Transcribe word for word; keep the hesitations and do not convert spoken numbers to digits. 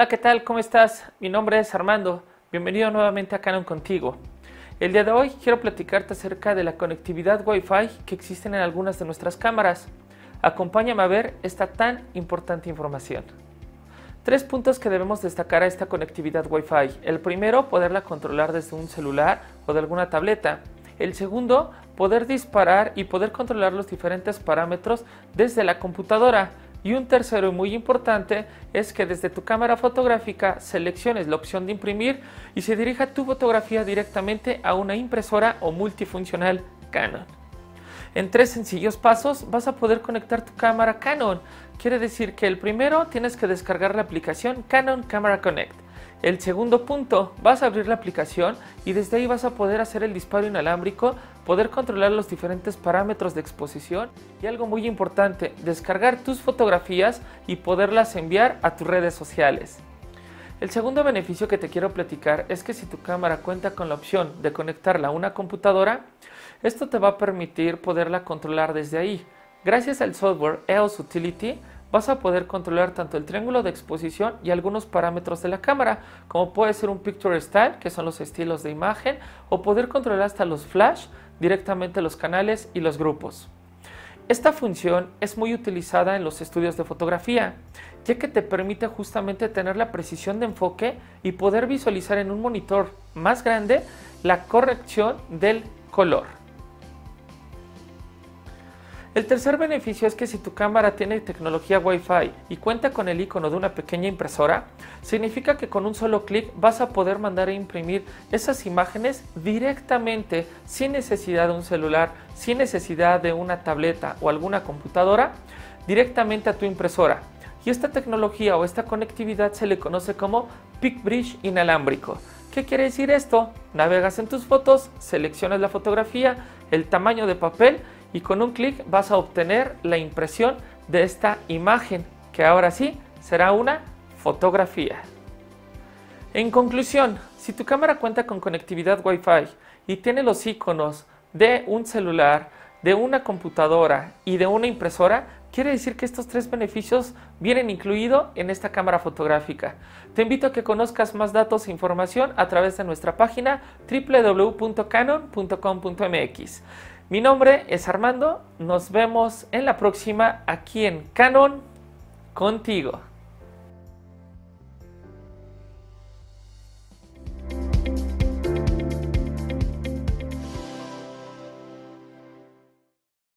Hola, ¿qué tal? ¿Cómo estás? Mi nombre es Armando. Bienvenido nuevamente a Canon Contigo. El día de hoy quiero platicarte acerca de la conectividad Wi-Fi que existen en algunas de nuestras cámaras. Acompáñame a ver esta tan importante información. Tres puntos que debemos destacar a esta conectividad Wi-Fi. El primero, poderla controlar desde un celular o de alguna tableta. El segundo, poder disparar y poder controlar los diferentes parámetros desde la computadora. Y un tercero y muy importante es que desde tu cámara fotográfica selecciones la opción de imprimir y se dirija tu fotografía directamente a una impresora o multifuncional Canon. En tres sencillos pasos vas a poder conectar tu cámara Canon. Quiere decir que el primero, tienes que descargar la aplicación Canon Camera Connect. El segundo punto, vas a abrir la aplicación y desde ahí vas a poder hacer el disparo inalámbrico, poder controlar los diferentes parámetros de exposición y algo muy importante, descargar tus fotografías y poderlas enviar a tus redes sociales. El segundo beneficio que te quiero platicar es que si tu cámara cuenta con la opción de conectarla a una computadora, esto te va a permitir poderla controlar desde ahí. Gracias al software E O S Utility vas a poder controlar tanto el triángulo de exposición y algunos parámetros de la cámara, como puede ser un Picture Style, que son los estilos de imagen, o poder controlar hasta los flash, directamente los canales y los grupos. Esta función es muy utilizada en los estudios de fotografía, ya que te permite justamente tener la precisión de enfoque y poder visualizar en un monitor más grande la corrección del color. El tercer beneficio es que si tu cámara tiene tecnología Wi-Fi y cuenta con el icono de una pequeña impresora, significa que con un solo clic vas a poder mandar a imprimir esas imágenes directamente, sin necesidad de un celular, sin necesidad de una tableta o alguna computadora, directamente a tu impresora. Y esta tecnología o esta conectividad se le conoce como Peak Bridge inalámbrico. ¿Qué quiere decir esto? Navegas en tus fotos, seleccionas la fotografía, el tamaño de papel y con un clic vas a obtener la impresión de esta imagen, que ahora sí será una fotografía. En conclusión, si tu cámara cuenta con conectividad Wi-Fi y tiene los iconos de un celular, de una computadora y de una impresora, quiere decir que estos tres beneficios vienen incluidos en esta cámara fotográfica. Te invito a que conozcas más datos e información a través de nuestra página w w w punto canon punto com punto m x. Mi nombre es Armando, nos vemos en la próxima aquí en Canon Contigo.